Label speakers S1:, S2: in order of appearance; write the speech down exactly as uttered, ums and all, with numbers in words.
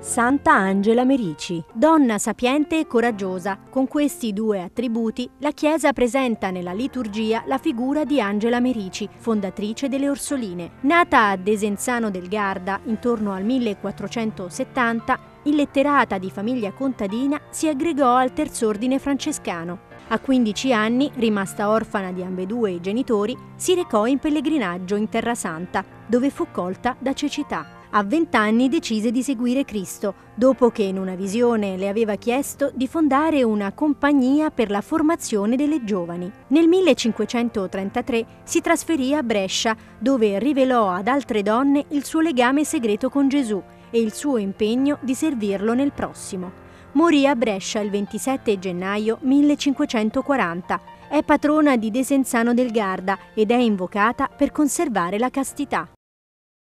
S1: Santa Angela Merici, donna sapiente e coraggiosa. Con questi due attributi, la Chiesa presenta nella liturgia la figura di Angela Merici, fondatrice delle Orsoline. Nata a Desenzano del Garda intorno al millequattrocentosettanta, illetterata di famiglia contadina, si aggregò al Terz'Ordine francescano. A quindici anni, rimasta orfana di ambedue i genitori, si recò in pellegrinaggio in Terra Santa, dove fu colta da cecità. A vent'anni decise di seguire Cristo, dopo che in una visione le aveva chiesto di fondare una compagnia per la formazione delle giovani. Nel millecinquecentotrentatré si trasferì a Brescia, dove rivelò ad altre donne il suo legame segreto con Gesù e il suo impegno di servirlo nel prossimo. Morì a Brescia il ventisette gennaio millecinquecentoquaranta. È patrona di Desenzano del Garda ed è invocata per conservare la castità.